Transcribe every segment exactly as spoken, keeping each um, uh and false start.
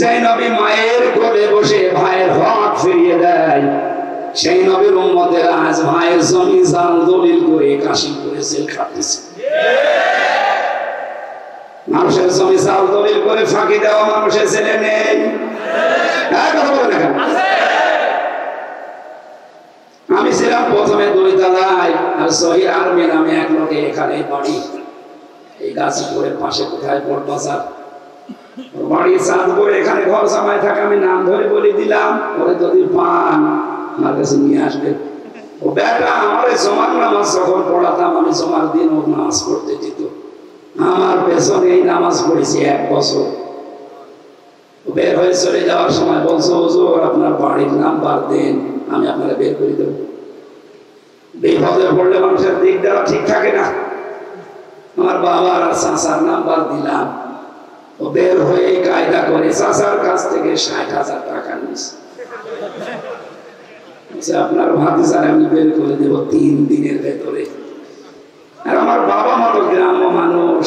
সেই নবী মায়ের কোলে বসে ভাইয়ের হক ফিরিয়ে দেয়, সেই নবীর উম্মতেরা আজ ভাইয়ের জমি জাল দলিল করে কাশিমপুরে জেল খাটতেছে। মানুষের জমি জাল দলিল করে ফাঁকি দেওয়া মানুষের ছেলে নেই, কথা বলে না। আমি ছিলাম প্রথমে দুই তলায়, আর শহীদ আর্মি নামে এক লোকে এখানে বাড়ি, এই গাজীপুরের পাশে কোথায় বড় বাজার বাড়ি চাঁদপুরে, এখানে ঘর জামাই থাকে। আমি নাম ধরে বলে দিলাম, ওরে যদি পান আমার কাছে নিয়ে আসবে। ও বেটা আমার জমার নামাজ যখন পড়াতাম, আমি জমার দিন ও নামাজ পড়তে দিত, আমার পেছনে এই নামাজ পড়েছি এক বছর। বের হয়ে চলে যাওয়ার সময় বলছো, হুজুর আপনার বাড়ির নাম্বার দেন, আমি আপনাকে বের করে দেবো। বিপদে পড়লে মানুষের দিক দেওয়া ঠিক থাকে না। আমার বাবার আর চাচার নাম্বার দিলাম, ও বের হয়ে কায়দা করে চাচার কাছ থেকে ষাট হাজার টাকা নিয়েছে। আপনার ভাতিজার আমি বের করে দেবো তিন দিনের ভেতরে। আর আমার বাবা মতো গ্রাম্য মানুষ,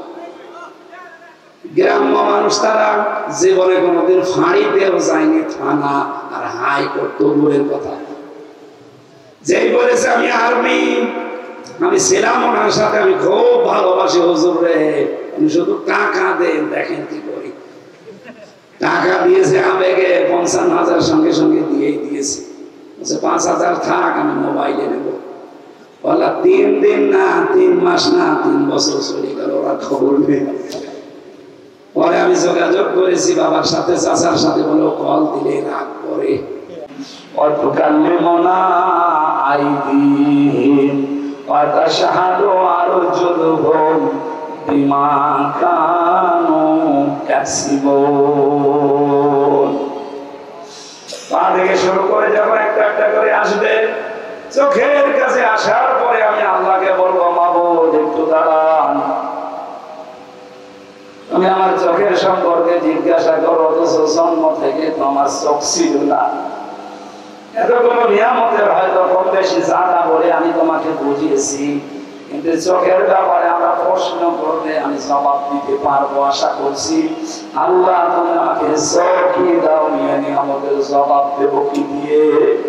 গ্রাম্য মানুষ তারা জীবনে কোনোদিন ফাঁড়িতেও যায়নি, থানা আর হাইকোর্ট তো দূরের কথা। যেই বলেছে আমি আর্মি, আমি ছিলাম ওনার সাথে, আমি খুব ভালোবাসি হুজুর রে, আমি শুধু টাকা দেন, দেখেন কি করি। টাকা দিয়েছে আবেগে পঞ্চান্ন হাজার সঙ্গে সঙ্গে দিয়েই দিয়েছে। পাঁচ হাজার থাক, আমি মোবাইলে নেব। বলা তিন দিন না, তিন মাস না, তিন বছর চলে গেল, ওরা খবর নেই। পরে আমি যোগাযোগ করেছি বাবার সাথে, চাচার সাথে, বলো কল দিলে রাগ করে। অতকাল্লিমুনা আইদিহিম ওয়া তাশহাদু আরজুলুহুম বিমা কানু ইয়াকসিবুন। পা থেকে শুরু করে যখন একটা একটা করে আসবে, চোখের কাছে আসার পরে আমি আল্লাহকে বলবো, মাবুদ একটু দাঁড়ান, তুমি আমার চোখের সম্পর্কে জিজ্ঞাসা করো, অথচ জন্ম থেকে তোমার চোখ ছিল না। এতগুলো নিয়ামতের হয়তো কম বেশি জানা বলে আমি তোমাকে বুঝিয়েছি, কিন্তু চোখের ব্যাপারে আমরা প্রশ্ন করলে আমি জবাব দিতে পারবো আশা করছি। আল্লাহ তুমি আমাকে চোখই দাও, নিয়ে নিয়ামতের জবাব দেবো কি দিয়ে?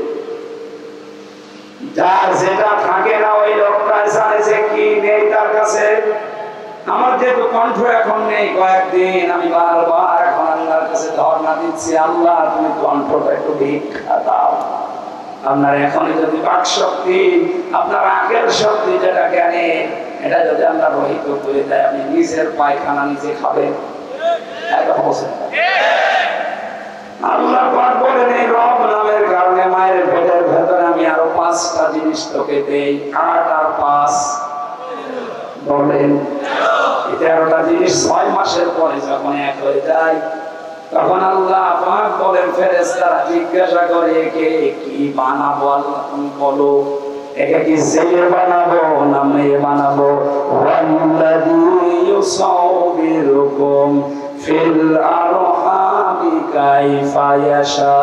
যার যেটা থাকে না ওই লোকটা জানে যে কি নেই তার কাছে। আমার যেহেতু কণ্ঠ এখন নেই, কয়েকদিন আমি বারবার এখন আল্লাহর কাছে ধর্ণা দিচ্ছি, আল্লাহ তুমি কণ্ঠটা একটু ভিক্ষা দাও। আপনার এখন যদি বাক শক্তি, আপনার আকেল শক্তি যেটা জ্ঞানে, এটা যদি আমরা রহিত করে দেয়, আপনি নিজের পায়খানা নিজে খাবেন। আল্লাহ পাক বলেন, এই রব নামের কারণে মায়ের পেটের ভেতরে আমি আরো পাঁচটা জিনিস তোকে দেই। আট আর পাঁচ বলেন তেরোটা জিনিস ছয় মাসের পরে যখন এক হয়ে যায়, তখন আল্লাহ পাক বলেন, ফেরেশতারা জিজ্ঞাসা করে, একে কি বানাবো? আল্লাহ তুমি বলো, একে কি ছেলে বানাবো না মেয়ে বানাবো? ওয়াল্লাযী ইউসাউবিরুকুম ফিল আরহামি কাইফা ইয়াশা।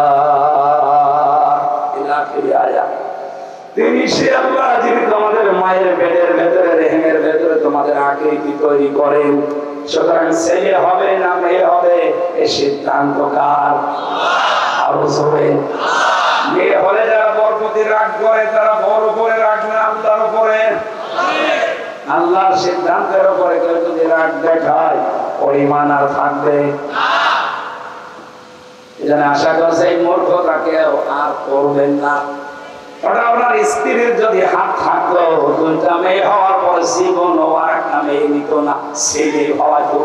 ইলা আখির আয়াত। তিনি সে আল্লাহ যিনি তোমাদের মায়ের পেটের ভেতরে, রেহেমের ভেতরে তোমাদের আকৃতি তৈরি করেন। সুতরাং ছেলে হবে না মেয়ে হবে, এই সিদ্ধান্ত কার? আরো জোরে। মেয়ে হলে যারা বর প্রতি রাগ করে, তারা বর উপরে রাগ না আল্লাহর উপরে। আল্লাহর সিদ্ধান্তের উপরে কেউ যদি রাগ দেখায়, পরিমাণ আর থাকবে না। এজন্য আশা করছে এই মূর্খতাকে আর করবেন না। ওটা আপনার স্ত্রীর যদি হাত থাকলো, দুইটা মেয়ে হওয়ার পর জীবন আর একটা মেয়ে নিত না, ছেলে হওয়া তো।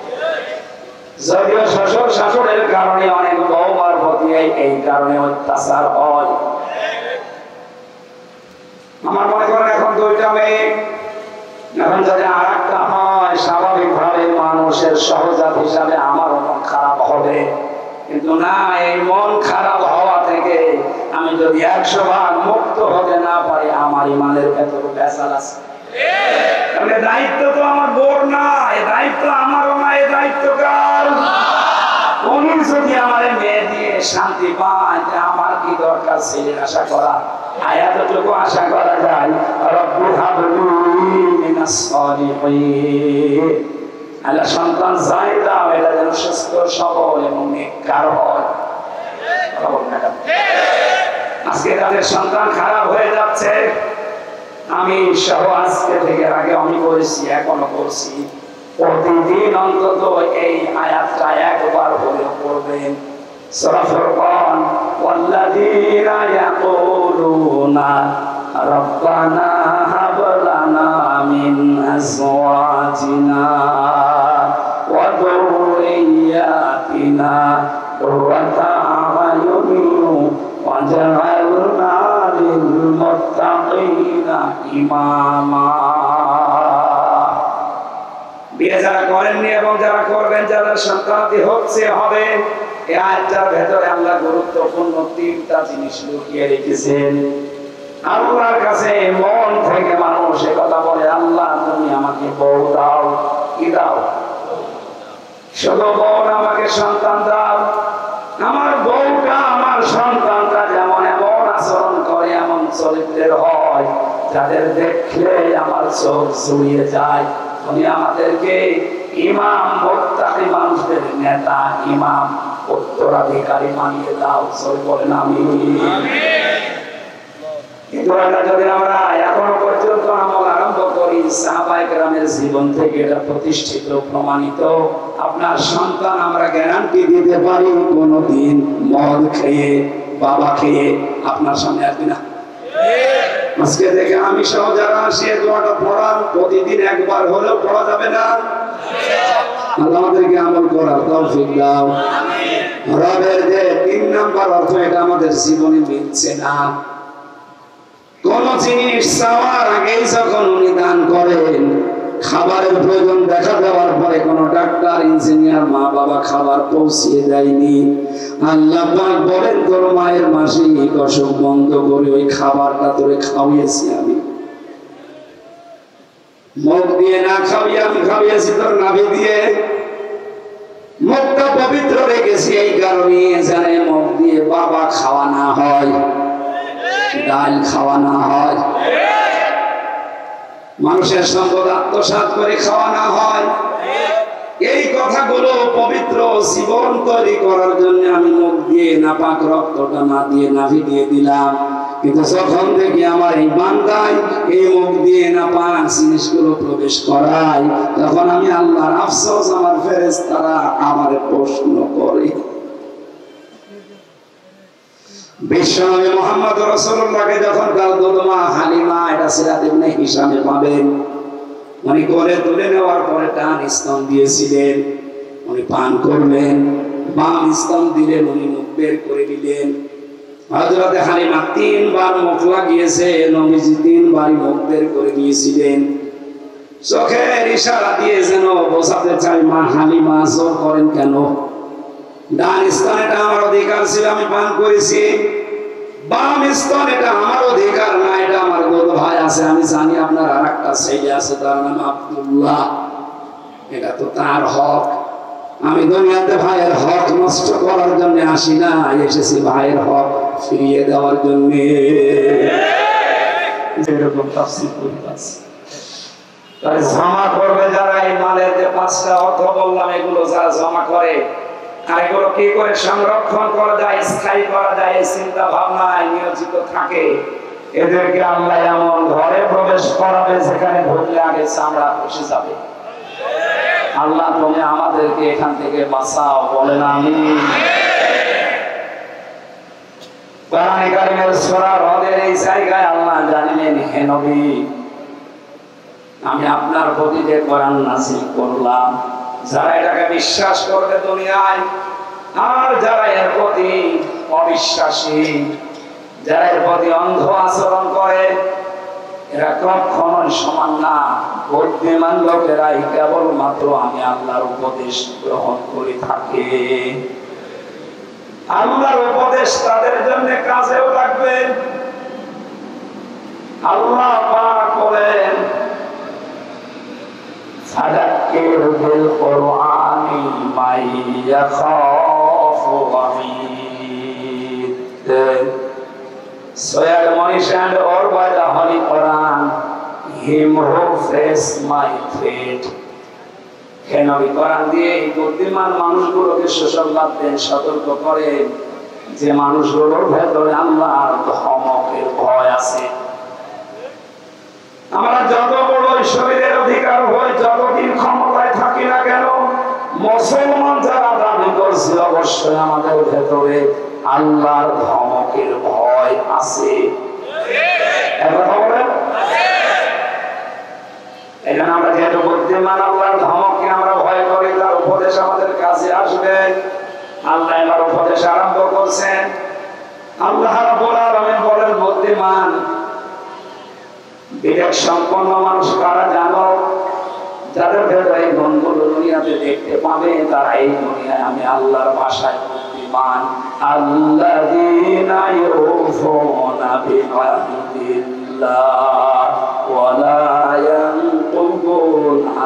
যদিও শ্বশুর শাশুড়ের কারণে অনেক বৌমার প্রতি এই কারণে অত্যাচার হয়। আমার মনে করেন এখন দুইটা মেয়ে, এখন যদি আর একটা হয়, স্বাভাবিকভাবে মানুষের সহজাত হিসাবে আমার মন খারাপ হবে। কিন্তু না, এই মন খারাপ হওয়া থেকে আমি যদি একশো ভাগ মুক্ত হতে না পারি, আমার ইমানের ভেতর ভেজাল আছে। দায়িত্ব তো আমার বোর না, এই দায়িত্ব আমারও না, এই দায়িত্ব কার? উনি যদি আমার মেয়ে দিয়ে শান্তি পায়, আমার কি দরকার ছেলের আশা করা? এতটুকু আশা করা যায়, রব্বি হাবলি মিনাস সালিহিন। আল্লাহ সন্তান যাই দাও এটা যেন সুস্থ সবল এবং নেককার হয়। আজকে তাদের সন্তান খারাপ হয়ে যাচ্ছে, আমি সহ আজকে থেকে আগে আমি করেছি এখনো করছি, প্রতিদিন অন্তত এই আয়াতটা একবার হলেও পড়বেন। সূরা ফুরকান, ওয়াল্লাযীনা ইয়াকুলুনা রাব্বানা হাব লানা মিন আজওয়াজিনা ওয়া যুররিয়াতিনা কুররাতা আ'য়ুনিন ওয়াজআলনা লিল মুত্তাকিনা ইমামা। বিয়ে যারা করেননি এবং যারা করবেন, যারা সন্তানাদি হচ্ছে হবে, এই আয়াতটার ভেতরে আল্লাহ গুরুত্বপূর্ণ তিনটা জিনিস লুকিয়ে রেখেছেন। আল্লাহর কাছে মন থেকে মানুষ এ কথা বলে, আল্লাহ তুমি আমাকে বউ দাও। কি দাও? শুধু বউ না, আমাকে সন্তান দাও। আমার বউটা আমার সন্তানটা যেমন এমন আচরণ করে, এমন চরিত্রের হয়, যাদের দেখলে আমার চোখ জুড়িয়ে যায়। তুমি আমাদেরকে ইমাম মুত্তাকি মানুষদের নেতা, ইমাম উত্তরাধিকারী বানিয়ে দাও। সবাই বলেন আমিন। কিন্তু এটা যদি আমরা এখনো পর্যন্ত আমল আরম্ভ করি, সাহাবায়ে কেরামের জীবন থেকে এটা প্রতিষ্ঠিত প্রমাণিত। আপনার সন্তান আমরা গ্যারান্টি দিতে পারি কোনদিন মদ খেয়ে, বাবা খেয়ে আপনার সামনে আসবে না। আজকে থেকে আমি সহ যারা আসি দোয়াটা পড়ান, প্রতিদিন একবার হলেও পড়া যাবে না? আল্লাহ আমাদেরকে আমল করার তৌফিক দাও। রবের যে তিন নাম্বার অর্থ, এটা আমাদের জীবনে মিলছে না। কোন জিনিস চাওয়ার আগেই যখন উনি দান করেন, খাবারের প্রয়োজন দেখা দেওয়ার পরে কোন ডাক্তার, ইঞ্জিনিয়ার, মা বাবা খাবার পৌঁছিয়ে দেয়নি। আল্লাহ পাক বলেন, তোর মায়ের মাসিক অসুখ বন্ধ করে ওই খাবারটা তোরে খাওয়িয়েছি আমি। মুখ দিয়ে না খাওয়িয়ে আমি খাওয়িয়েছি তোর নাভি দিয়ে। মুখটা পবিত্র রেখেছি এই কারণে জানে মুখ দিয়ে বাবা খাওয়া না হয়, ডাল খাওয়া না হয়, মানুষের সম্পদ আত্মসাৎ করে খাওয়া না হয়। এই কথাগুলো পবিত্র জীবন তৈরি করার জন্য আমি মুখ দিয়ে নাপাক রক্তটা না দিয়ে নাভি দিয়ে দিলাম। কিন্তু যখন দেখি আমার এই বান্দায় এই মুখ দিয়ে নাপাক জিনিসগুলো প্রবেশ করায়, তখন আমি আল্লাহর আফসোস, আমার ফেরেশতারা আমার প্রশ্ন করে। বিশ্বনবী মুহাম্মদ রাসূলুল্লাহকে যখন তার দুধমা হালিমা, এটা সিরাত ইবনে হিশামে পাবেন, উনি কোলে তুলে নেওয়ার পরে ডান স্তন দিয়েছিলেন, উনি পান করলেন, বাম স্তন দিলেন, উনি মুখ বের করে দিলেন। হযরতে হালিমা তিনবার মুখ লাগিয়েছে, নবীজি তিনবার মুখ বের করে দিয়েছিলেন। চোখের ইশারা দিয়ে যেন বোঝাতে চাই, মা হালিমা জোর করেন কেন? ডান স্তন এটা আমার অধিকার ছিল, আমি পান করেছি। বাম স্তন এটা আমার অধিকার না, এটা আমার দুধ ভাই আছে। আমি জানি আপনার আর একটা ছেলে আছে, তার নাম আব্দুল্লাহ, এটা তো তার হক। আমি দুনিয়াতে ভাইয়ের হক নষ্ট করার জন্য আসি না, এসেছি ভাইয়ের হক ফিরিয়ে দেওয়ার জন্য। এরকম তাফসীর করতেছে। তাই জমা করবে যারা, এই মালের যে পাঁচটা অর্থ বললাম, এগুলো যারা জমা করে, আর এগুলো কি করে সংরক্ষণ করা যায়, স্থায়ী করা যায়, এই চিন্তা ভাবনায় নিয়োজিত থাকে, এদেরকে আল্লাহ এমন ঘরে প্রবেশ করাবে যেখানে ঢুকলে আগে চামড়া ফেসে যাবে। আল্লাহ তুমি আমাদেরকে এখান থেকে বাঁচাও, বলেন আমিন। কোরআনে কারিমের সূরা রদের এই জায়গায় আল্লাহ জানিলেন, হে নবী, আমি আপনার প্রতি যে কোরআন নাযিল করলাম, যারা এটাকে বিশ্বাস করবে দুনিয়ায়, আর যারা এর প্রতি অবিশ্বাসী, যারা এর প্রতি অন্ধ আচরণ করে, এরা কখনোই সমান না। বুদ্ধিমান লোকেরাই কেবলমাত্র আমি আল্লাহর উপদেশ গ্রহণ করে থাকে। আল্লাহর উপদেশ তাদের জন্য কাজেও লাগবে। আল্লাহ পাক বলেন, ফাযাক্কির বিল কুরআনি মান ইয়াখাফু ওয়াঈদ। So admonish and or by the Holy Quran him who face my fate. হে নবী, কোরআন দিয়ে এই বুদ্ধিমান মানুষগুলোকে সুসংবাদ দেন, সতর্ক করেন যে মানুষগুলোর ভেতরে আল্লাহর ধমকের ভয় আছে। আমরা যত বড় শরীরের অধিকার হই, যতদিন ক্ষমতায় থাকি না কেন, মুসলমান যারা দাবি করছে, অবশ্যই আমাদের ভেতরে আল্লাহর ধমকের ভয় আছে। এখানে আমরা যেহেতু বুদ্ধিমান, আল্লাহর ধমককে আমরা ভয় করি, তার উপদেশ আমাদের কাছে আসবে। আল্লাহ এবার উপদেশ আরম্ভ করছেন। আল্লাহ রাব্বুল আলামিন বলেন, বুদ্ধিমান বিবেক সম্পন্ন মানুষ কারা জানো? যাদের ভেতরে এই গুণগুলো দুনিয়াতে দেখতে পাবে, তারা এই দুনিয়ায় আমি আল্লাহর ভাষায় বুদ্ধিমান। আল্লাযীনা ইউফুনা বিআহদিল্লাহ ওয়া লা ইয়ানকুদুনা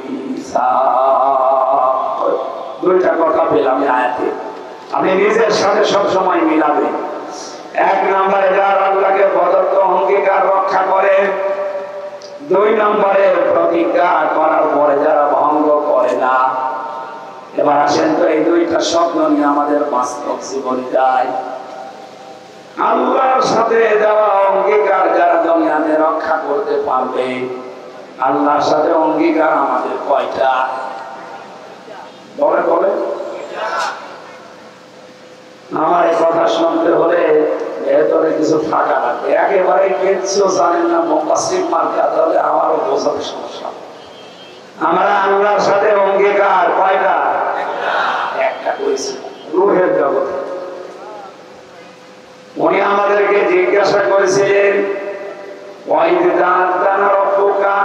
আল-মিসাক। দুইটা কথা পেলাম এই আয়াতে, আপনি নিজের সাথে সবসময় মিলাবেন। এক নম্বরে যারা আল্লাহকে প্রদত্ত অঙ্গীকার রক্ষা করে, দুই নম্বরে প্রতিজ্ঞা করার পরে যারা ভঙ্গ করে না। এবার আসেন তো এই দুইটা স্বপ্ন নিয়ে আমাদের বাস্তব জীবন যায়। আল্লাহর সাথে যারা অঙ্গীকার যারা দুনিয়াতে রক্ষা করতে পারবে, আল্লাহর সাথে অঙ্গীকার আমাদের কয়টা? বলে বলে আমার এই কথা শুনতে হলে ভেতরে কিছু থাকা লাগবে। একেবারে কিচ্ছু জানেন না, মুফাসসির মার্কা, তাহলে আমারও বোঝাতে সমস্যা। আমরা আল্লাহর সাথে অঙ্গীকার কয়টা? একটা করেছি রূহের জগতে। উনি আমাদেরকে জিজ্ঞাসা করেছিলেন, ওয়াইদ দানা রব্বুকা,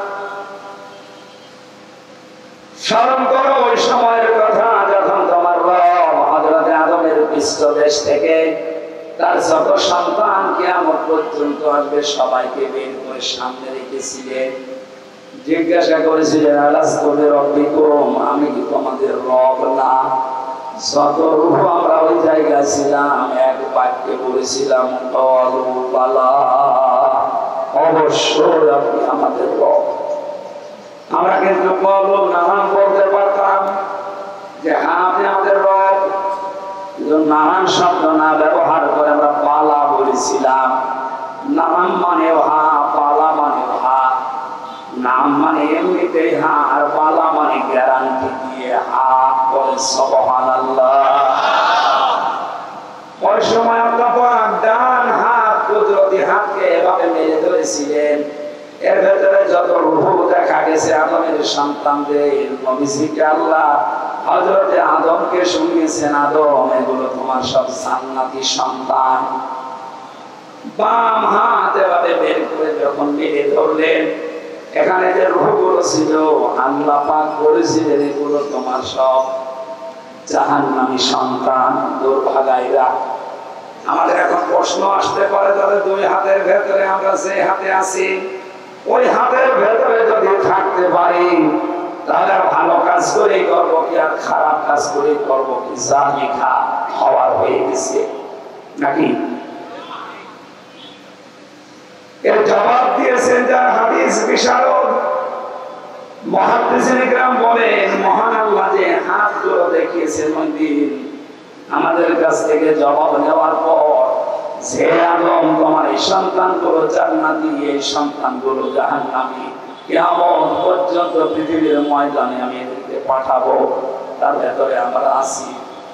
স্মরণ করো ওই সময়ের কথা যখন তোমার রব হযরত আদমের পৃষ্ঠদেশ থেকে তার যত সন্তান কিয়ামত পর্যন্ত আসবে সবাইকে বের করে সামনে রেখেছিলেন। জিজ্ঞাসা করেছিলেন, আলাস্তু বিরব্বিকুম, আমি কি তোমাদের রব না? যত রূহ আমরা ওই জায়গায় ছিলাম, এক বাক্যে বলেছিলাম, ক্বালু বালা, অবশ্যই আপনি আমাদের রব। আমরা কিন্তু ক্বালু নাম বলতে পারতাম যে হ্যাঁ আপনি আমাদের রব, নানান শব্দ না ব্যবহার করে আমরা বালা বলেছিলাম। নাম মানে হা, বালা মানে হা। নাম মানে এমনিতেই হা, আর বালা মানে গ্যারান্টি দিয়ে হা। বলে সুবহানাল্লাহ। ওই সময় আল্লাহ পাক ডান হাত, কুদরতি হাতকে এভাবে মেরে ধরেছিলেন। এর ভেতরে যত রূহ দেখা গেছে আদমের সন্তানদের, নবীজিকে আল্লাহ হযরতে আদমকে শুনিয়েছেন, আদম এগুলো তোমার সব জান্নাতি সন্তান। বাম হাত এভাবে বের করে যখন মেরে ধরলেন, এখানে যে রূহগুলো ছিল আল্লাহ পাক বলেছিলেন এগুলো তোমার সব জাহান্নামী সন্তান, দুর্ভাগাইরা। আমাদের এখন প্রশ্ন আসতে পারে, তাহলে দুই হাতের ভেতরে আমরা যে হাতে আছি, ওই হাতের ভেতরে যদি থাকতে পারি, তাহলে ভালো কাজ করেই করবো কি আর খারাপ কাজ করেই করবো কি? যা লেখা হওয়ার হয়ে গেছে নাকি? এর জবাব দিয়েছেন যার হাদিস বিশারদ মুহাদ্দিসিন ইকরাম বলেন, মহান আল্লাহ যে হাতগুলো দেখিয়েছেন ওই দিন আমাদের কাছ থেকে জবাব নেওয়ার পর, যে আদম তোমার এই সন্তানগুলো জান্নাতি, এই সন্তানগুলো জাহান্নামী, কিয়ামত পর্যন্ত পৃথিবীর ময়দানে আমি এদেরকে পাঠাবো, তার ভেতরে আমরা আছি।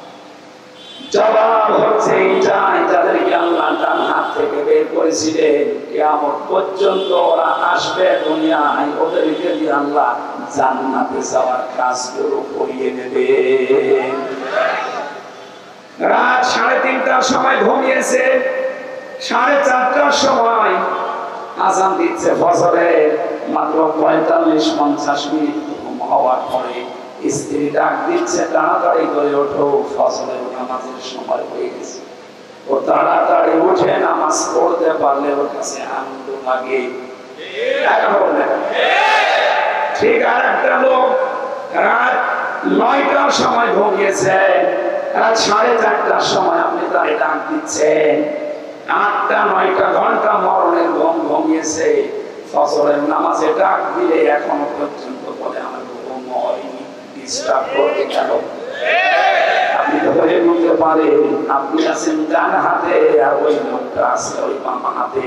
জবাব হচ্ছে এইটাই, যাদেরকে আল্লাহ ডান হাত থেকে বের করেছিলেন, কিয়ামত পর্যন্ত ওরা আসবে দুনিয়ায়, ওদেরকে দিয়ে আল্লাহ জান্নাতে যাওয়ার কাজগুলো করিয়ে নেবে। রাত সাড়ে তিনটার সময় ঘুমিয়েছে, সাড়ে চারটার সময় আজান দিচ্ছে ফজরের, মাত্র পঁয়তাল্লিশ পঞ্চাশ মিনিট হওয়ার পরে স্ত্রী ডাক দিচ্ছে, তাড়াতাড়ি করে ওঠো, ফজরের নামাজের সময় হয়ে গেছে। ও তাড়াতাড়ি উঠে নামাজ পড়তে পারলে ওর কাছে আনন্দ লাগে। ঠিক আর একটা লোক রাত নয়টার সময় ঘুমিয়েছে, রাত সাড়ে চারটার সময় আপনি তারে ডাক দিচ্ছেন, আটটা নয়টা ঘন্টা মরণের ঘুম ঘুমিয়েছে, ফজরের নামাজে ডাক দিলে এখনো পর্যন্ত বলে আমার ঘুম হয় ডিস্টার্ব করতে কেন? আপনি ধরে নিতে পারেন আপনি আছেন ডান হাতে আর ওই লোকটা আছে ওই বাম হাতে।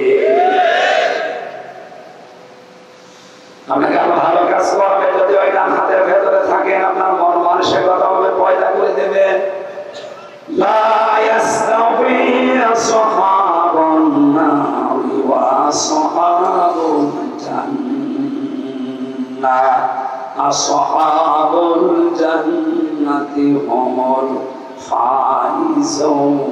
আপনাকে আরো ভালো কাজ করবে যদি ওই ডান হাতের ভেতরে থাকেন, আপনার মন মানসিকতা হবে পয়দা করে দেবেন। লা ইয়াস্তাউই আসহাবুন নারি ওয়া আসহাবুল জান্নাহ, আসহাবুল জান্নাতি হুমুল ফাইজুন।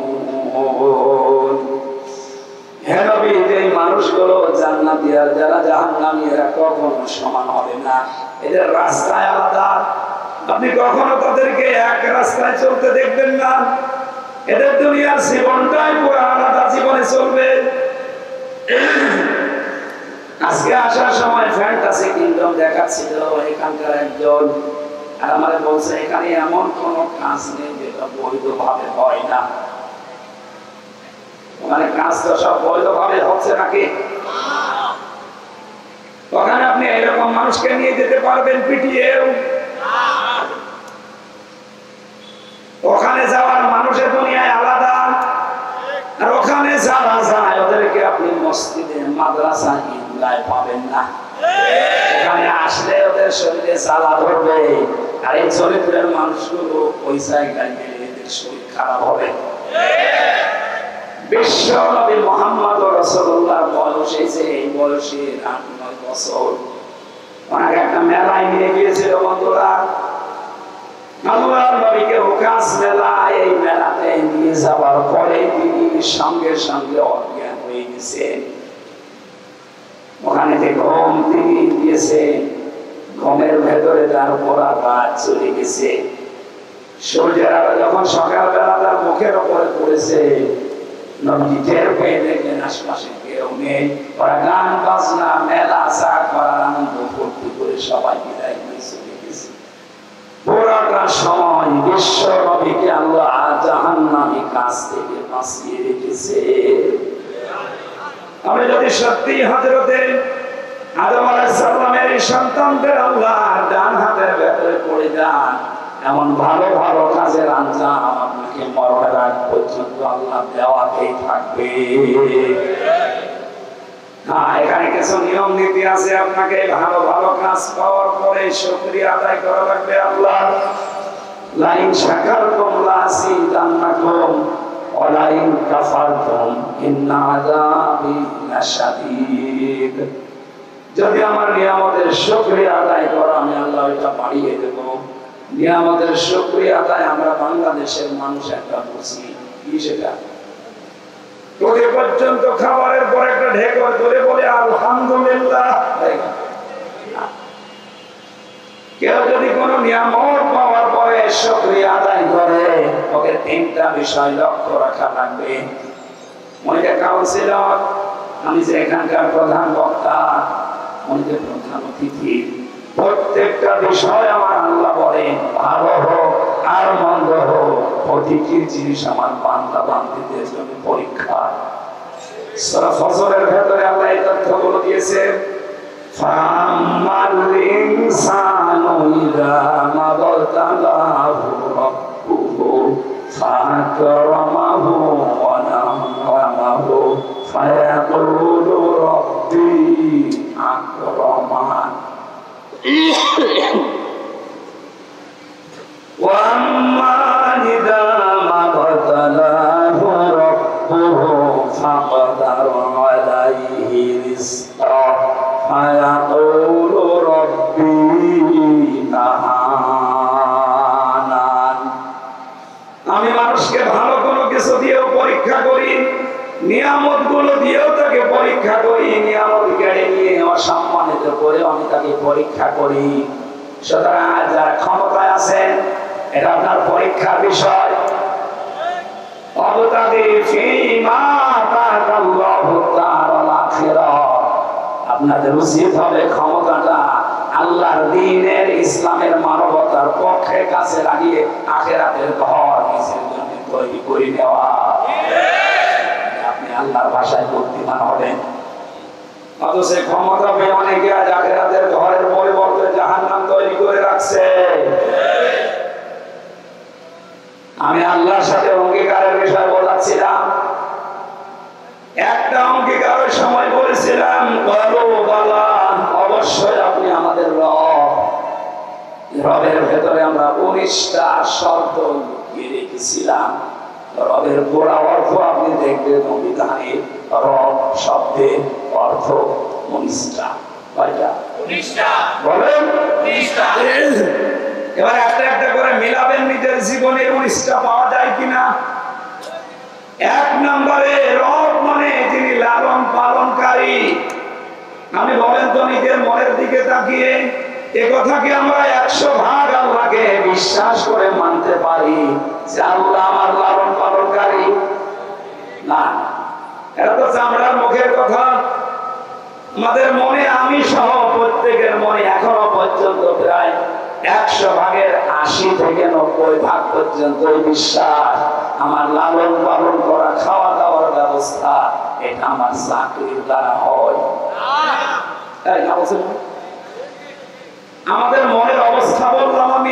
হে নবী, যে মানুষগুলো জান্নাতি আর যারা জাহান্নামী এরা কখনো সমান হবে না, এদের রাস্তায় আলাদা। আপনি কখনো তাদেরকে এক রাস্তায় চলতে দেখবেন না। এদের দুনিয়ার জীবনটাই পুরো আলাদা জীবনে চলবে। আজকে আসার সময় ফ্যান্টাসি কিংডম দেখাচ্ছিল এখানকার একজন, আর আমার বলছে এখানে এমন কোন কাজ নেই যেটা বৈধভাবে হয় না। মানে কাজ তো সব বৈধভাবে হচ্ছে নাকি? ওখানে আপনি এরকম মানুষকে নিয়ে যেতে পারবেন পিটিয়েও? ওখানে যাওয়ার মানুষের দুনিয়ায় আলাদা, আর ওখানে যারা যায় ওদেরকে আপনি মসজিদে মাদ্রাসা ইনলায় পাবেন না। এখানে আসলে ওদের শরীরে জ্বালা ধরবে, আর এই চরিত্রের মানুষগুলো ওই জায়গায় গেলে এদের শরীর খারাপ হবে। বিশ্ব নবী মুহাম্মদ রাসূলুল্লাহ বয়স এসে এই বয়সে আট নয় বছর ওনাকে একটা মেলায় নিয়ে গিয়েছিল বন্ধুরা। আল্লাহর নবীকে হুকাস মেলা, এই মেলাতে নিয়ে যাওয়ার পরে তিনি সঙ্গে সঙ্গে অজ্ঞান হয়ে গেছেন। ওখানে যে ঘুম তিনি দিয়েছে, ঘুমের ভেতরে তার পড়া রাত চলে গেছে। সূর্যের আলো যখন সকালবেলা তার মুখের উপরে পড়েছে, নবী টের পেয়ে দেখলেন আশপাশে কেউ নেই। ওরা গান বাজনা মেলা চা করার আনন্দ ফুর্তি করে সবাই বিদায় নিয়ে চলে গেছে। পুরোটা সময় বিশ্ব নবীকে আল্লাহ জাহান্নামী কাজ থেকে বাঁচিয়ে রেখেছে। আমি যদি সত্যি হযরতে আদম আলাইহিস সালামের সন্তানদের আল্লাহ ডান হাতের ভেতরে পড়ে যান, এমন ভালো ভালো কাজের আঞ্জাম আপনাকে মরণের আগ পর্যন্ত আল্লাহ দেওয়াতেই থাকবে। হ্যাঁ, এখানে কিছু নিয়ম নীতি আছে। আপনাকে ভালো ভালো কাজ পাওয়ার পরে শুকরিয়া আদায় করা লাগবে আল্লাহ। লাইন শাকারতুম লাযিদান্নাকুম ওয়া লাইন কাফারতুম ইন্না আযাবি লাশাদীদ। যদি আমার নিয়ামতের শুকরিয়া আদায় করো আমি আল্লাহ এটা বাড়িয়ে দেব। নিয়ামতের শুকরিয়া আদায় আমরা বাংলাদেশের মানুষ একটা বুঝি কি, সেটা তোরে পর্যন্ত খাবারের পর একটা ঢেকুর ধরে বলে আলহামদুলিল্লাহ। কেউ যদি কোনো নিয়ামত পাওয়ার পরে শুকরিয়া আদায় করে, ওকে তিনটা বিষয় লক্ষ্য রাখা লাগবে। উনি যে কাউন্সিলর, আমি যে এখানকার প্রধান বক্তা, উনি যে প্রধান অতিথি, প্রত্যেকটা বিষয় আমার আল্লাহ বলেন ভালো হোক আর মন্দ হোক, প্রতিটি জিনিস আমার বান্দা বান্দীদের জন্য পরীক্ষা। সূরা ফজরের ভেতরে আল্লাহ এই তথ্যগুলো দিয়েছেন। ফামাল ইনসানু ইযা মাবতালাহু রাব্বুহু ফাকরামাহু ওয়া না'মাহু ফায়াকুলু রাব্বি আকরামান। وَأَمَّا إِذَا مَا ابْتَلَاهُ رَبُّهُ فَقَدَرَ عَلَيْهِ رِزْقَهُ فَيَقُولُ رَبِّي أَهَانَنِ। আমি মানুষকে ভালো কোনো কিছু দিয়েও পরীক্ষা করি, নিয়ামত গুলো দিয়েও তাকে পরীক্ষা করি, নিয়ামত কেড়ে নিয়ে অসম্মানিত করে আমি তাকে পরীক্ষা করি। সুতরাং যারা ক্ষমতায় আছেন, এটা আপনার পরীক্ষার বিষয়। আপনাদের উচিত হবে ক্ষমতাটা আল্লাহর দ্বীনের ইসলামের মানবতার পক্ষে কাছে লাগিয়ে আখিরাতের ঘর নিজের জন্য তৈরি করে নেওয়া। আপনি আল্লাহর ভাষায় বুদ্ধিমান হবেন। অথচ ক্ষমতা পেয়ে অনেকে আজ আখিরাতের ঘরের পরিবর্তে জাহান্নাম তৈরি করে রাখছে। আমি আল্লাহর সাথে অঙ্গীকারের বিষয় বলাচ্ছিলাম, একটা অঙ্গীকারের সময় বলেছিলাম বলো বালা অবশ্যই আপনি আমাদের রব। রবের ভেতরে আমরা উনিশটা শব্দ লুকিয়ে রেখেছিলাম। রবের গোড়া অর্থ আপনি দেখবেন অভিধানে রব শব্দের অর্থ উনিশটা। কয়টা? উনিশটা। বলেন উনিশটা। এবার একটা একটা করে মিলাবেন নিজের জীবনে উনিশটা পাওয়া যায় কিনা। এক নম্বরে রব মানে যিনি লালন পালনকারী। আমি বলেন তো নিজের মনের দিকে তাকিয়ে এ কথা কি আমরা একশো ভাগ আল্লাহকে বিশ্বাস করে মানতে পারি যে আল্লাহ আমার লালন পালনকারী? না, এটা তো চামড়ার মুখের কথা। আমাদের মনে আমি সহ প্রত্যেকের মনে এখনো পর্যন্ত প্রায় একশো ভাগের আশি থেকে নব্বই ভাগ পর্যন্ত বিশ্বাস আমার লালন পালন করা, খাওয়া দাওয়ার ব্যবস্থা এটা আমার চাকরির দ্বারা হয়। আমাদের মনের অবস্থা বললাম আমি,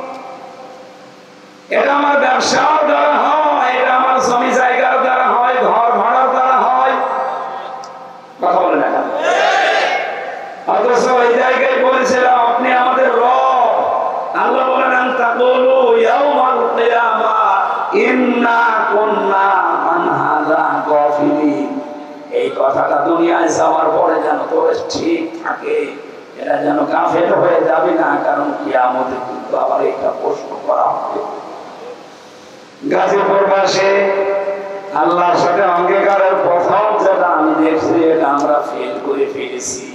এটা আমার ব্যবসার দ্বারা হয়, এটা আমার জমি জায়গার দ্বারা হয়, ঘর ভাড়ার দ্বারা হয়। কথা বলে না কেন? অথচ ওই জায়গায় বলেছিলাম আপনি আমাদের রব। আল্লাহ বলেন তাকুলু ইয়াউমাল কিয়ামা ইন্না কুন্না আন হাযা গাফিলিন। এই কথাটা দুনিয়ায় যাওয়ার পরে যেন তোর ঠিক থাকে, এটা যেন কাফের হয়ে যাবে না, কারণ কিয়ামতে কিন্তু আবার এটা প্রশ্ন করা হবে। গাজীপুর মাসে আল্লাহর সাথে অঙ্গীকারের প্রথম যেটা আমি দেখছি এটা আমরা ফেল করে ফেলেছি।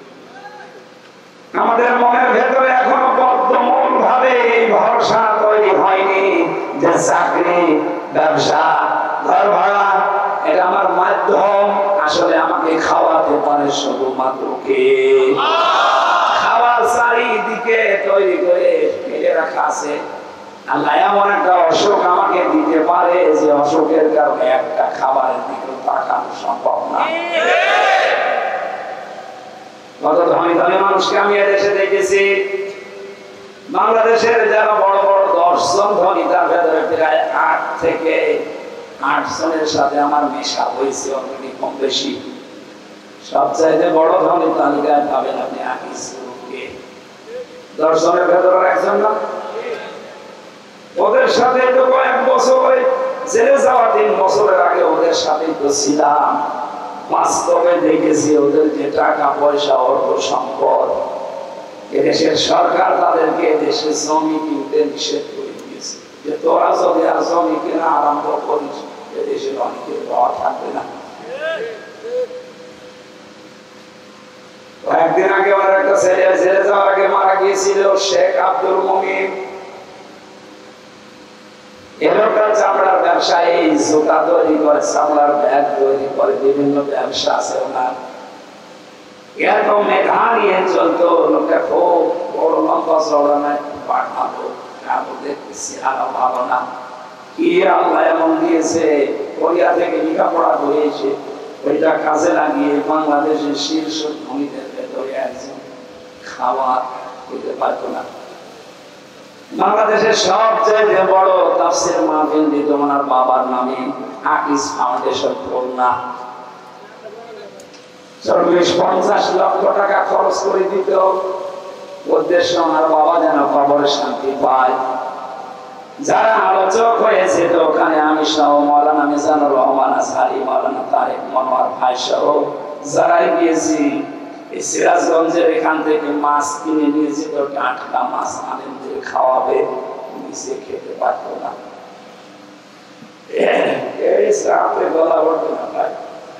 আমাদের মনের ভেতরে এখনো বদ্ধমূল ভাবে এই ভরসা তৈরি হয়নি যে চাকরি, ব্যবসা, ঘর ভাড়া এটা আমার মাধ্যম। আসলে আমাকে খাওয়াতে পারে শুধুমাত্র কে? খাবার চারিদিকে তৈরি করে ফেলে রাখা আছে। আল্লাহ এমন একটা অসুখ আমাকে দিতে পারে যে অসুখের কারণে একটা খাবারের দিকে তাকানো সম্ভব না। কত ধনী ধনী মানুষকে আমি এদেশে দেখেছি। বাংলাদেশের যারা বড় বড় দশ জন ধনী তার ভেতরে প্রায় আট থেকে আট জনের সাথে আমার মেশা হয়েছে অলরেডি কম বেশি। সবচাইতে বড় ধনী তালিকায় পাবেন আপনি আকিসকে। দশ জনের ভেতরে একজন না? ওদের সাথে তো কয়েক বছর জেলে যাওয়া, তিন বছরের আগে ওদের সাথে তো ছিলাম। বাস্তবে দেখেছি ওদের যে টাকা পয়সা, অর্থ সম্পদ, এদেশের সরকার তাদেরকে এদেশে জমি কিনতে নিষেধ করে দিয়েছে যে তোরা যদি আর জমি কেনা আরম্ভ করিস এদেশের অনেকের পাওয়া থাকবে না। কয়েকদিন আগে আমার একটা ছেলে জেলে যাওয়ার আগে মারা গিয়েছিল, শেখ আব্দুল মুমিন। এলাকার চামড়ার ব্যবসায়ী, জুতা তৈরি করে, চামড়ার ব্যাগ তৈরি করে, বিভিন্ন ব্যবসা আছে ওনার। এরকম মেধা নিয়ে চলতো। লোকটা খুব বড় লম্বা চড়া নাই, পাঠাবো দেখতেছি আরো ভালো না। কি আল্লাহ এমন দিয়েছে, কোরিয়া থেকে লেখাপড়া করেছে, ওইটা কাজে লাগিয়ে বাংলাদেশের শীর্ষ ধনীদের ভেতরে একজন খাবার করতে পারতো না। বাংলাদেশের সবচেয়ে বড় তাফসীর মাহফিল দিত ওনার বাবার নামে, আকিস ফাউন্ডেশন খুলনা। চল্লিশ পঞ্চাশ লক্ষ টাকা খরচ করে দিত, উদ্দেশ্য ওনার বাবা যেন কবরে শান্তি পায়। যারা আলোচক হয়েছে তো ওখানে আমি সহ মৌলানা মিজানুর রহমান আজহারি, মৌলানা তারেক মনোয়ার ভাই সহ যারাই গিয়েছি। এই সিরাজগঞ্জের এখান থেকে মাছ কিনে নিয়েছি, তো টাটকা মাছ আনেন দিয়ে খাওয়াবে, নিচে খেতে পারতো না। এই সাথে গলা উঠবে না ভাই।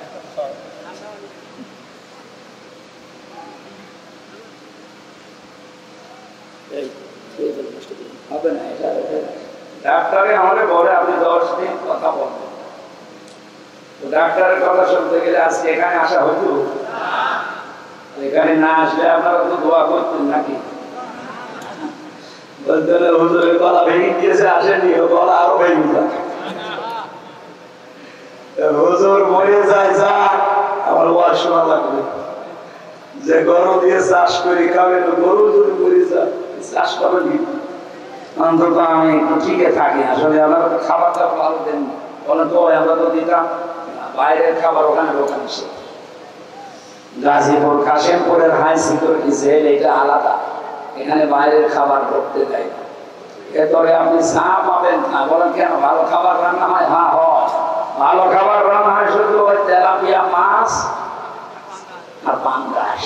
হবে না, এটা ডাক্তারে আমাদের বলে আপনি দশ দিন কথা বলবেন। ডাক্তারের কথা শুনতে গেলে আজকে এখানে আসা হতো? এখানে না আসলে আপনারা তো দোয়া করতেন নাকি? বলতে হুজুরের গলা ভেঙে গিয়েছে, আসেনি, গলা আরো ভেঙে যায়। হুজুর মরে যায়, যা আমার ওয়াজ শোনা লাগবে। যে গরু দিয়ে চাষ করি খাবেন, গরু যদি মরে যায় চাষ করবেন কি? অন্তত আমি ঠিকই থাকি। আসলে আমার খাবারটা ভালো দেন বলেন তো, আমরা তো দিতাম বাইরের খাবার ওখানে ওখানে সে গাজীপুর কাশিমপুরের হাই সিকিউরিটি জেল এটা আলাদা, এখানে বাইরের খাবার করতে দেয় না। এরপরে আপনি চা পাবেন না, বলেন কেন? ভালো খাবার রান্না হয়? হ্যাঁ হয়, ভালো খাবার রান্না হয় শুধু ওই তেলাপিয়া মাছ আর পাঙ্গাস।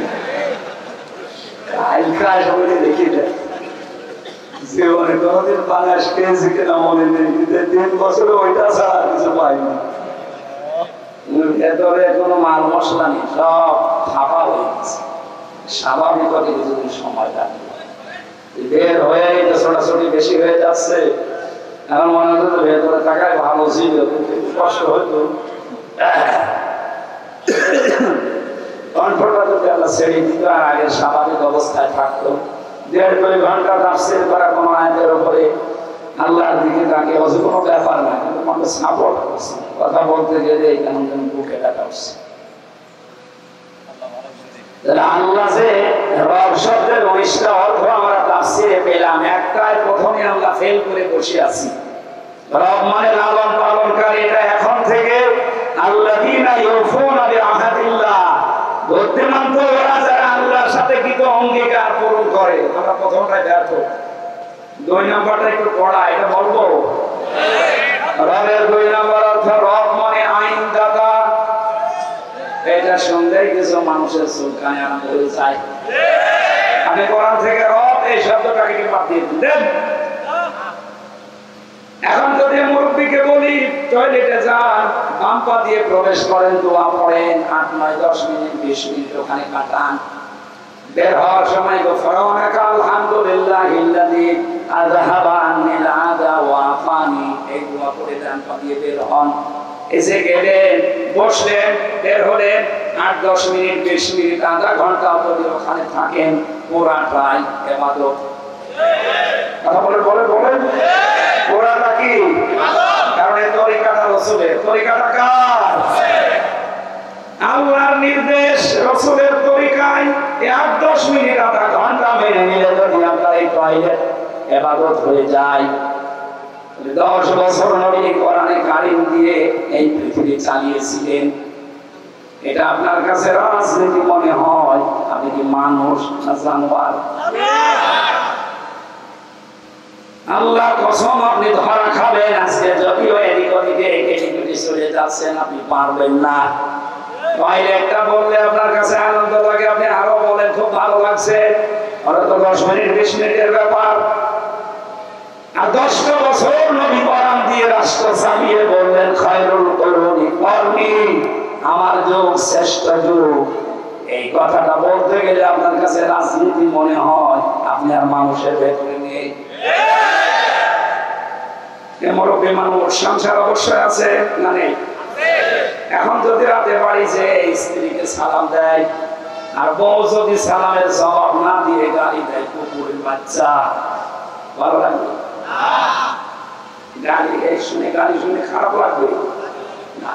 দেখি জীবনে কোনদিন পাঙ্গাস খেয়েছি কিনা মনে নেই, তিন বছরে ওইটা ছাড়া কিছু পাইনি। ভেতরে কোনো মাল মশলা নেই, সব থাপা হয়ে গেছে। স্বাভাবিকতা কিছুদিন সময় লাগে, বের হয়ে এটা ছোটাছুটি বেশি হয়ে যাচ্ছে। এখন মনে হতো ভেতরে থাকায় ভালো ছিল, কিন্তু কষ্ট হইতো। কণ্ঠটা যদি আমরা ছেড়ে দিত আর আগের স্বাভাবিক অবস্থায় থাকতো, দেড় দুই ঘন্টা তাফসীর করা কোনো আয়াতের উপরে আল্লাহর দিকে তাকে অজ কোনো ব্যাপার না, কিন্তু মনে সাপোর্ট করছে, কথা বলতে গেলে কেমন যেন বুকে ব্যথা উঠছে। আল্লাহ যে রব শব্দের উনিশটা অর্থ আমরা তাফসীরে পেলাম, একটাই প্রথমে আমরা ফেল করে বসে আছি। রব মানে লালন পালনকারী, এটা এখন থেকে আল্লাযীনা ইউফুনা বিআহাদিল্লাহ, বুদ্ধিমান তো ওরা যারা আল্লাহর সাথে কৃত অঙ্গীকার পূরণ করে। আমরা প্রথমটাই ব্যর্থ, দুই নম্বরটা একটু পড়া, এটা বলবো। রবের দুই নম্বর অর্থ রব মানে আইনদাতা। এটা শুনলেই কিছু মানুষের চুলকানি আরম্ভ হয়ে যায়। আমি কোরআন থেকে রব এই শব্দটাকে কি বাদ দিয়ে দেন? এখন যদি মুরব্বীকে বলি টয়লেটে যান, বাম পা দিয়ে প্রবেশ করেন, দোয়া পড়েন, আট নয় দশ মিনিট বিশ মিনিট ওখানে কাটান, বের হওয়ার সময় গোফরানাকা আলহামদুলিল্লাহিল্লাযী আযহাবা আন্নিল আযা ওয়া আফানি, এই দোয়া পড়ে ডান পা দিয়ে বের হন। এসে গেলেন, বসলেন, বের হলেন, আট দশ মিনিট বিশ মিনিট আধা ঘন্টা যদি ওখানে থাকেন, পুরাটাই ইবাদত। কথা বলে বলে বলেন পুরাটা কি? কারণ এই তরিকাটা রাসূলের, তরিকাটা কার? আল্লাহর নির্দেশ, রাসূলের তরিকায় আট দশ মিনিট আধা ঘন্টা মেনে নিলে যদি আপনার এই টয়লেট ইবাদত হয়ে যায়, দশ বছর নবী কোরআনে কারীম দিয়ে এই পৃথিবী চালিয়েছিলেন। এটা আপনার কাছে রাজনীতি মনে হয়? আপনি কি মানুষ না জানোয়ার? আল্লাহর কসম, আপনি ধরা খাবেন আজকে। যদিও এদিক ওদিকে কেটে কেটে চলে যাচ্ছেন, আপনি পারবেন না। টয়লেটটা বললে আপনার কাছে আনন্দ লাগে, আপনি আরো বলেন খুব ভালো লাগছে। ওরা তো দশ মিনিট বিশ মিনিটের ব্যাপার। আর দশটা বছর নবী কোরআন দিয়ে রাষ্ট্র চালিয়ে বললেন খায়রুল কুরুনি করনি, আমার যুগ শ্রেষ্ঠ যুগ। এই কথাটা বলতে গেলে আপনার কাছে রাজনীতি মনে হয়, আপনি আর মানুষের ভেতরে নেই। মুরব্বী মানুষ, সংসার অবশ্যই আছে না নেই? এখন যদি রাতে বাড়ি যে স্ত্রীকে সালাম দেয় আর বউ যদি সালামের জবাব না দিয়ে গালি দেয়, কুকুরের বাচ্চা, ভালো লাগবে? গালি শুনে গালি শুনে খারাপ লাগবে না?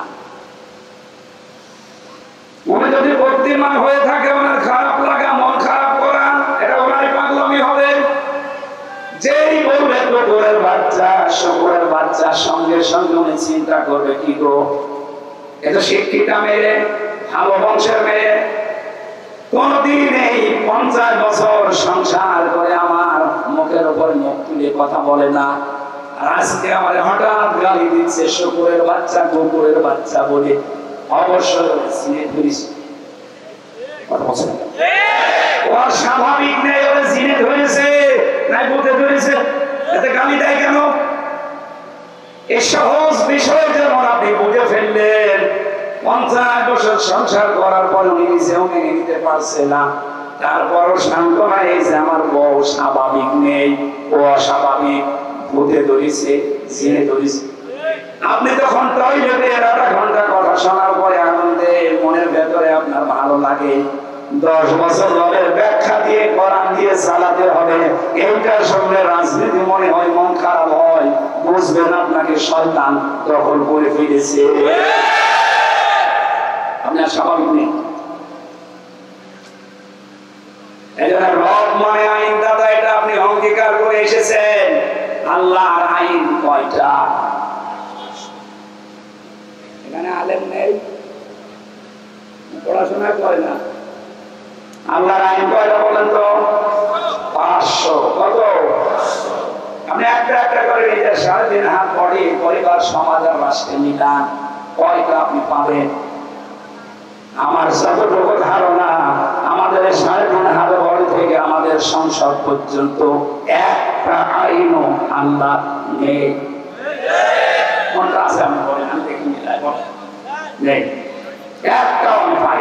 মনে যদি বুদ্ধিমান হয়ে থাকে, ওনার খারাপ লাগা, মন খারাপ করা, এটা ওনারই পাগলামি হবে। যেই বলবে কুকুরের বাচ্চা, শুকুরের বাচ্চা, সঙ্গে সঙ্গে উনি চিন্তা করবে কি গো, এটা শিক্ষিতা মেয়ে, ভালো বংশের মেয়ে, কোনদিন এই পঞ্চাশ বছর সংসার করে আমার মুখের উপর মুখ তুলে কথা বলে না, আর আজকে আমার হঠাৎ গালি দিচ্ছে শুকুরের বাচ্চা, কুকুরের বাচ্চা বলে। অবশ্যই চিনে ধরিস, ওর স্বাভাবিক নেই, ওরা চিনে ধরেছে নাই বুঝে ধরেছে, এতে গালি দেয় কেন? এই সহজ বিষয় যেমন আপনি বুঝে ফেললেন, পঞ্চাশ বছর সংসার করার পর উনি নিজেও মেনে নিতে পারছে না, তারপরও সান্ত্বনা এই যে আমার বউ স্বাভাবিক নেই, ও অস্বাভাবিক, বুঝে ধরেছে, চিনে ধরেছে। আপনি তখন টয়লেটে আধা ঘন্টা কথা শোনার পরে আনন্দে মনের ভেতরে আপনার ভালো লাগে, দশ বছর রবের ব্যাখ্যা দিয়ে কোরআন দিয়ে চালাতে হবে, এইটার সঙ্গে রাজনীতি মনে হয়, মন খারাপ হয়, বুঝবেন আপনাকে শয়তান দখল করে ফেলেছে। আপনার স্বাভাবিক নেই। এজন্য রব মানে আইনদাতা, এটা আপনি অঙ্গীকার করে এসেছেন। আল্লাহর আইন কয়টা? এখানে আলেম নেই, পড়াশোনা করে না। আল্লাহর আইন কয়টা বলেন তো? পাঁচশো। কত? আপনি একটা একটা করে নিজের সাড়ে তিন হাত পড়ে পরিবার, সমাজ আর রাষ্ট্রে মিলান, কয়টা আপনি পাবেন? আমার যতটুকু ধারণা, আমাদের সাড়ে তিন হাত বড় থেকে আমাদের সংসদ পর্যন্ত একটা আইনও আল্লাহ নেই। কোনটা আছে আমি বলেন, আমি দেখি মিলাই বলেন। নেই, একটাও আমি পাই।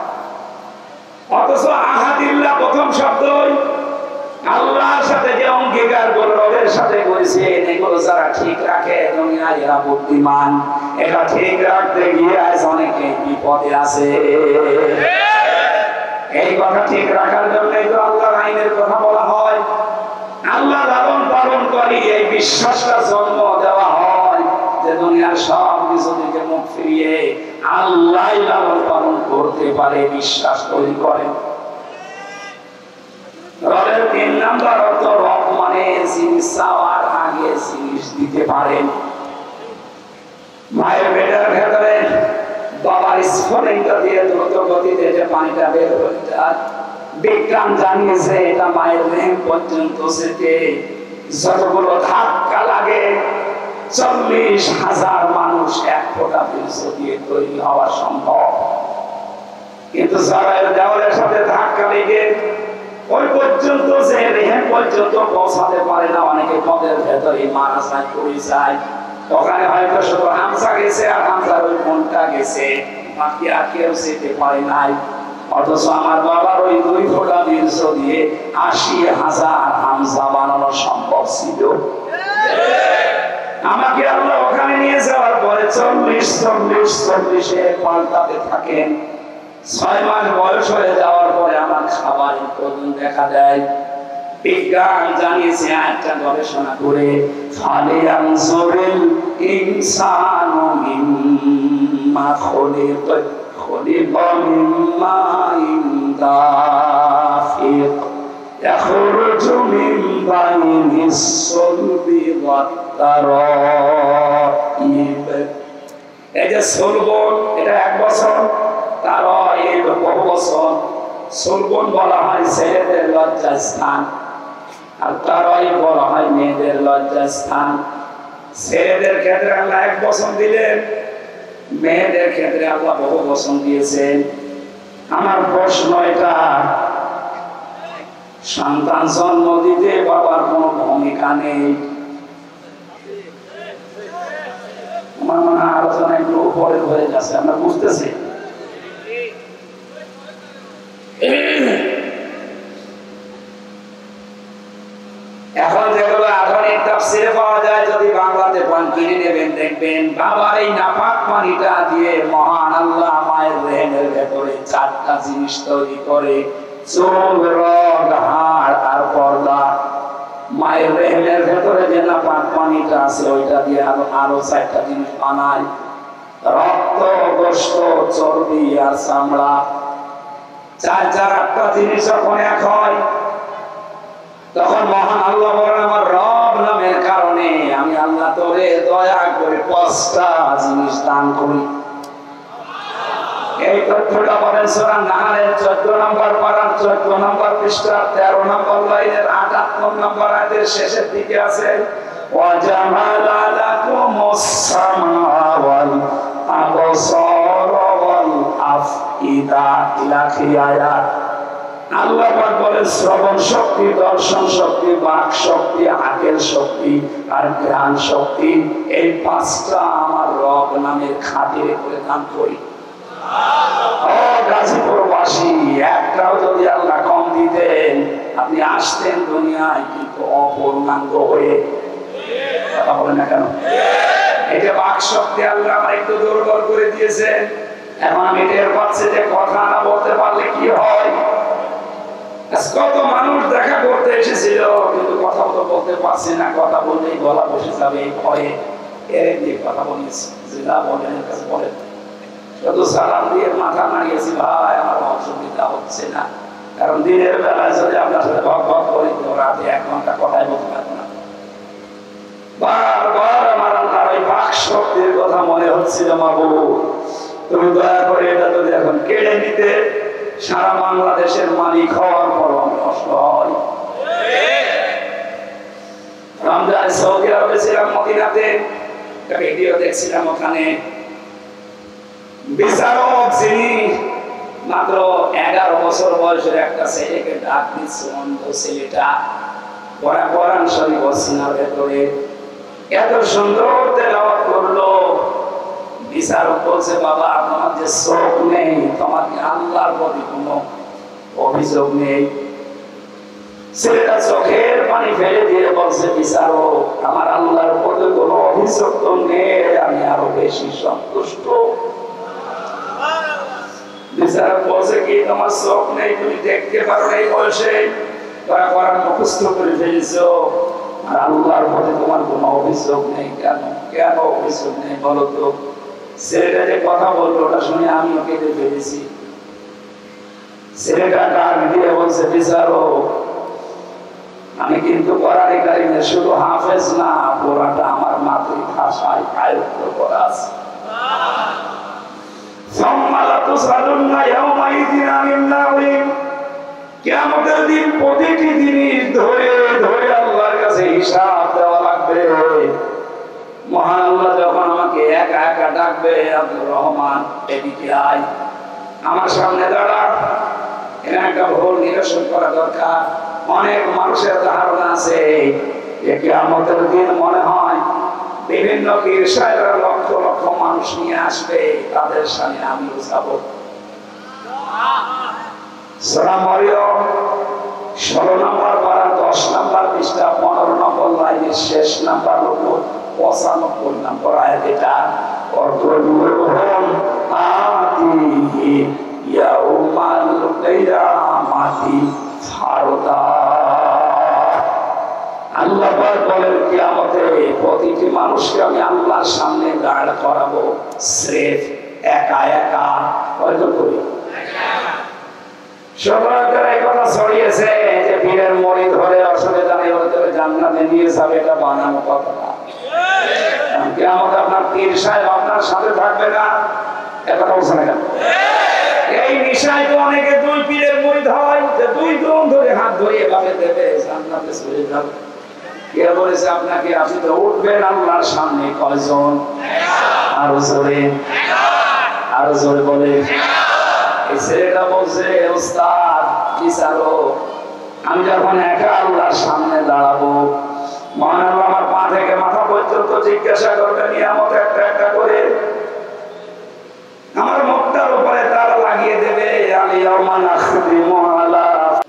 অথচ আহাদিল্লাহ প্রথম শব্দই আল্লাহর সাথে যে অঙ্গীকার করে রবের সাথে করেছে, এগুলো যারা ঠিক রাখে দুনিয়ায় এরা বুদ্ধিমান। এটা ঠিক রাখতে গিয়ে আজ অনেকে বিপদে আছে। এই কথা ঠিক রাখার জন্যই তো আল্লাহর আইনের কথা বলা হয়। আল্লাহ লালন পালন করি, এই বিশ্বাসটা জন্ম দেওয়া হয় যে দুনিয়ার সব কিছু থেকে মুখ ফিরিয়ে আল্লাহ লালন পালন করতে পারে, বিশ্বাস তৈরি করেন। রবের তিন নাম্বার অর্থ, রব মানে জিনিস চাওয়ার আগে জিনিস দিতে পারেন। মায়ের পেটের ভেতরে বাবার স্ফুলিঙ্গ দিয়ে দ্রুত গতিতে যে পানিটা বের হয়ে যায়, বিজ্ঞান জানিয়েছে এটা মায়ের রেম পর্যন্ত যেতে যতগুলো ধাক্কা লাগে, চল্লিশ হাজার মানুষ এক ফোঁটা বীর্য দিয়ে তৈরি হওয়া সম্ভব। কিন্তু জরায়ুর দেওয়ালের সাথে ধাক্কা লেগে ওই পর্যন্ত যে রেহেম পর্যন্ত পৌঁছাতে পারে না, অনেকে পদের ভেতরে মারা যায়, পড়ে যায়। ওখানে হয়তো শুধু হামসা গেছে আর হামসার ওই মনটা গেছে, বাকি আর কেউ যেতে পারে নাই। অথচ আমার বাবার ওই দুই ফোঁটা বীর্য দিয়ে আশি হাজার হামসা বানানো সম্ভব ছিল। আমাকে আল্লাহ ওখানে নিয়ে যাওয়ার পরে চল্লিশ চল্লিশ চল্লিশে পাল্টাতে থাকেন। ছয় মাস বয়স হয়ে যাওয়ার পরে আমার খাবার উৎপাদন দেখা দেয়। বিজ্ঞান জানিয়েছে, একটা গবেষণা করে, ফালে আনজুরিল ইনসানু মিম্মা খুলিকা খুলিকা মিম্মা ইনদাফিক ইয়াখরুজু মিন বাইনিস সুলবি ওয়াত তারাইব। এই যে সুলবন, এটা এক বছর, তার এই বহু বছর। সুলবন বলা হয় ছেলেদের লজ্জাস্থান, আর তারাই বলা হয় মেয়েদের লজ্জাস্থান। ছেলেদের ক্ষেত্রে আল্লাহ এক বছর দিলেন, মেয়েদের ক্ষেত্রে আল্লাহ বহু বছর দিয়েছেন। আমার প্রশ্ন এটা, সন্তান জন্ম দিতে বাবার কোনো ভূমিকা নেই? আমার মনে হয় আলোচনা একটু উপরে হয়ে যাচ্ছে, আমরা বুঝতেছি। এখন যেগুলো আধুনিক তাফসিরে পাওয়া যায়, যদি বাংলাতে পান কিনে নেবেন, দেখবেন বাবার এই নাপাক পানিটা দিয়ে মহান আল্লাহ মায়ের রেহেমের ভেতরে চারটা জিনিস তৈরি করে, চুল, রগ, হাড় আর পর্দা। মায়ের রেহেমের ভেতরে যে নাপাক পানিটা আছে ওইটা দিয়ে আরো আরো চারটা জিনিস বানায়, রক্ত, গোশত, চর্বি আর চামড়া। চার চার আটটা জিনিস যখন এক হয়, তখন মহান আল্লাহ বলেন, আমার রব নামের কারণে আমি আল্লাহ তোরে দয়া করে পাঁচটা জিনিস দান করি। এই তথ্যটা বলেন সূরা নাহলের চোদ্দ নম্বর পারার চোদ্দ নম্বর পৃষ্ঠা তেরো নম্বর লাইনের আটাত্তর নম্বর আয়াতের শেষের দিকে আছে, ওয়াজামালা লাকুমুস সামআ ওয়াল আবসার ওয়াল আফইদা ইলা আয়াত। আল্লাহ পাক বলেন শ্রবণ শক্তি, দর্শন শক্তি, বাক শক্তি, আকল শক্তি আর জ্ঞান শক্তি, এই পাঁচটা আমার রব নামের খাতিরে করে দান করি। ও গাজীপুরবাসী, একটাও যদি আল্লাহ কম দিতেন, আপনি আসতেন দুনিয়ায় কিন্তু অপূর্ণাঙ্গ হয়ে। কথা বলেন না কেন? এই যে বাক শক্তি আল্লাহ আমার একটু দুর্বল করে দিয়েছেন, এখন আমি টের পাচ্ছি যে কথা না বলতে পারলে কি হয়। কত মানুষ দেখা করতে এসেছিল, কিন্তু কথা তো বলতে পারছে না, কথা বললেই গলা বসে যাবে এই ভয়ে। এর দিয়ে কথা বলিস, যেটা বলেন কাছে বলেন, শুধু সালাম দিয়ে মাথা নাড়িয়েছি, ভাই আমার অসুবিধা হচ্ছে না। কারণ দিনের বেলায় যদি আপনার সাথে ভক ভক করি তো রাতে এক ঘন্টা কথাই বলতে পারবো না। বারবার আমার আল্লাহর ওই বাক শক্তির কথা মনে হচ্ছিল, মাবুদ তুমি দয়া করে এটা যদি এখন কেড়ে নিতে, সারা বাংলাদেশের মালিক হওয়ার পর আমি নষ্ট হয়। রমজান সৌদি আরবে ছিলাম, মদিনাতে ভিডিও দেখছিলাম, ওখানে বিচারক যিনি মাত্র এগারো বছর বয়সের একটা ছেলেকে ডাক দিচ্ছে, অন্ধ ছেলেটা পড়া কোরআন শরীফ সিনার ভেতরে এত সুন্দর তেলাওয়াত করলো। বিচারক বলছে, বাবা তোমার যে চোখ নেই, তোমার কি আল্লাহর প্রতি কোনো অভিযোগ নেই? ছেলেটা চোখের পানি ফেলে দিয়ে বলছে, বিচারক আমার আল্লাহর প্রতি কোনো অভিযোগ তো নেই, আমি আরো বেশি সন্তুষ্ট। বিচারক বলছে, কি তোমার চোখ নেই, তুমি দেখতে পারো না, এই বয়সে তোরা কোরআন মুখস্থ করে ফেলেছো, আর আল্লাহর প্রতি তোমার কোনো অভিযোগ নেই? কেন কেন অভিযোগ নেই বলো তো? ছেলেটা যে কথা বললো ওটা শুনে আমিও কেঁদে ফেলেছি। ছেলেটা ডাক দিয়ে বলছে, বিচারক আমি কিন্তু কোরআনে কারিমে শুধু হাফেজ না, পুরাটা আমার মাতৃভাষায় আয়ত্ত করা আছে। কিয়ামতের দিন প্রতিটি জিনিস ধরে ধরে আল্লাহর কাছে হিসাব দেওয়া লাগবে। মহান আল্লাহ যখন আমাকে একা একা ডাকবে, আব্দুর রহমান এদিকে আয়, আমার সামনে দাঁড়া, এর একটা ভুল নিরসন করা দরকার। অনেক মানুষের ধারণা আছে যে কিয়ামতের দিন মনে হয় বিভিন্ন পীর সাহেবরা লক্ষ লক্ষ মানুষ নিয়ে আসবে, তাদের সামনে আমিও যাব। সূরা মরিয়ম ষোলো নম্বর পারা দশ নম্বর পৃষ্ঠা পনেরো নম্বর লাইনের শেষ নাম্বার উপর পঁচানব্বই নম্বর আয়াত। এটা অর্থহীন আতিহি ইয়াউমাল কিয়ামাতি ফারদা। আল্লাহ পাক বলেন, কিয়ামতে প্রতিটি মানুষকে আমি আল্লাহর সামনে দাঁড় করাবো, স্রেফ একা একা। কয়জন করি সবাই এই কথা ছড়িয়েছে যে পীরের মরি ধরে অসুবিধা নেই, ওদের জান্নাতে নিয়ে যাবে, এটা বানানো কথা না। কিয়ামতে আপনার পীর সাহেব আপনার সাথে থাকবে না, এটা বলছে না কেন? এই নিশায় তো অনেকে দুই পীরের মরিদ হয়, যে দুই জন ধরে হাত ধরে এভাবে দেবে, জান্নাতে চলে যাবে। কে বলেছে আপনাকে? আপনি তো উঠবেন আল্লাহর সামনে কয়জন? আরো জোরে, আরো জোরে বলে। এই ছেলেটা বলছে, ওস্তাদ বিচারক আমি যখন একা আল্লাহর সামনে দাঁড়াবো, মহান আল্লাহ আমার পা থেকে মাথা পর্যন্ত জিজ্ঞাসা করবে নিয়ামত একটা একটা করে, আমার মুখটার উপরে তারা লাগিয়ে দেবে, আলিয়াউমা নাখতিমু আলা।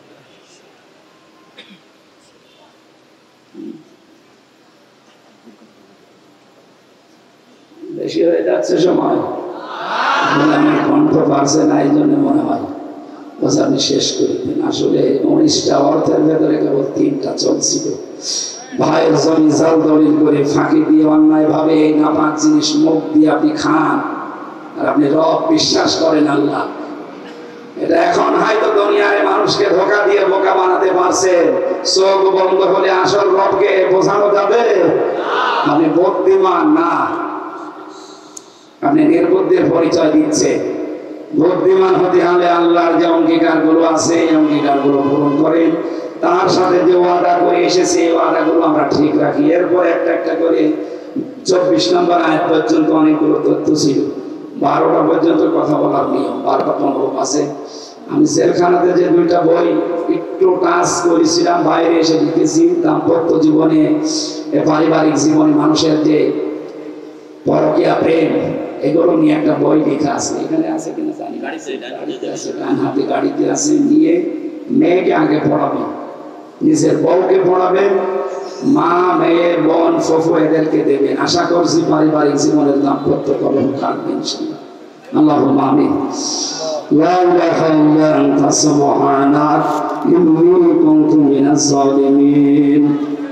বেশি হয়ে যাচ্ছে সময়, আমার কণ্ঠ পারছে না, এই জন্য মনে হয় বলছে আপনি শেষ করে দিন। আসলে উনিশটা অর্থের ভেতরে কেবল তিনটা চলছিল। ভাইয়ের জমি জাল দলিল করে ফাঁকি দিয়ে অন্যায় ভাবে এই নাপাক জিনিস মুখ দিয়ে আপনি খান, আর আপনি রব বিশ্বাস করেন আল্লাহ। এটা এখন হয়তো দুনিয়ায় মানুষকে ধোঁকা দিয়ে বোকা বানাতে পারছেন। চোখ বন্ধ হলে আসল রবকে বোঝানো যাবে? আপনি বুদ্ধিমান না, আপনি নির্বুদ্ধির পরিচয় দিচ্ছে। বুদ্ধিমান হতে হলে আল্লাহর যে অঙ্গীকার গুলো আছে এই অঙ্গীকার গুলো পূরণ করেন, তার সাথে যে ওয়াদা করে এসেছে এই ওয়াদা গুলো আমরা ঠিক রাখি। এরপর একটা একটা করে চব্বিশ নম্বর আয়াত পর্যন্ত অনেকগুলো তথ্য ছিল, বারোটা পর্যন্ত কথা বলার নিয়ম, বারোটা পনেরো আছে। আমি জেলখানাতে যে দুইটা বই একটু টাচ করেছিলাম, বাইরে এসে লিখেছি দাম্পত্য জীবনে, পারিবারিক জীবনে মানুষের যে পরকীয়া প্রেম, এগুলো নিয়ে একটা বই লেখা আছে। এখানে আছে কিনা জানি, হাতে গাড়িতে আছে। নিয়ে মেয়েকে আগে পড়াবেন, নিজের বউকে পড়াবেন, মা মেয়ে বোন ফুফু এদেরকে দেবেন। আশা করছি পারিবারিক জীবনের দাম্পত্য কলম থাকবেন। আল্লাহুম্মা আমিন। লা ইলাহা ইল্লা আনতা সুবহানাক ইন্নী কুনতু মিনাজ জালিমিন।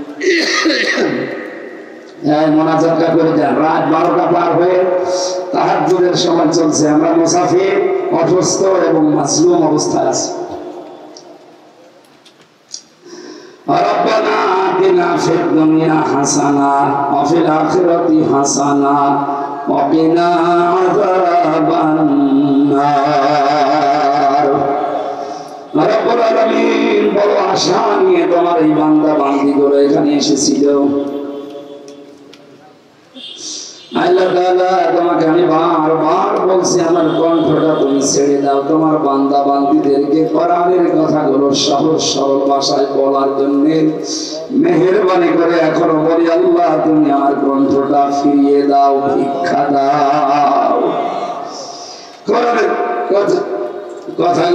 মোনাজাতটা করে যান। রাত বারোটা পার হয়ে তাহাজ্জুদের সময় চলছে, আমরা মুসাফির, অসুস্থ এবং মাসলুম অবস্থায় আছি। রব্বানা আতিনা ফিদ দুনিয়া হাসানা ওয়া ফিল আখিরাতি হাসানা ওয়া কিনা আযাবান নার। রব্বুল আলামিন বড় আশা নিয়ে তোমার এই বান্দা বান্দি করে এখানে এসেছিল। আল্লাহ তাআলা তোমাকে আমি বারবার বলছি আমার কণ্ঠটা তুমি ছেড়ে দাও, তোমার বান্দা বান্দীদেরকে কোরআনের কথাগুলো সহজ সরল ভাষায় বলার জন্য মেহেরবানি করে এখনো বলি আল্লাহ তুমি আমার কণ্ঠটা ফিরিয়ে দাও, ভিক্ষা দাও। কোরআনের কথা কথা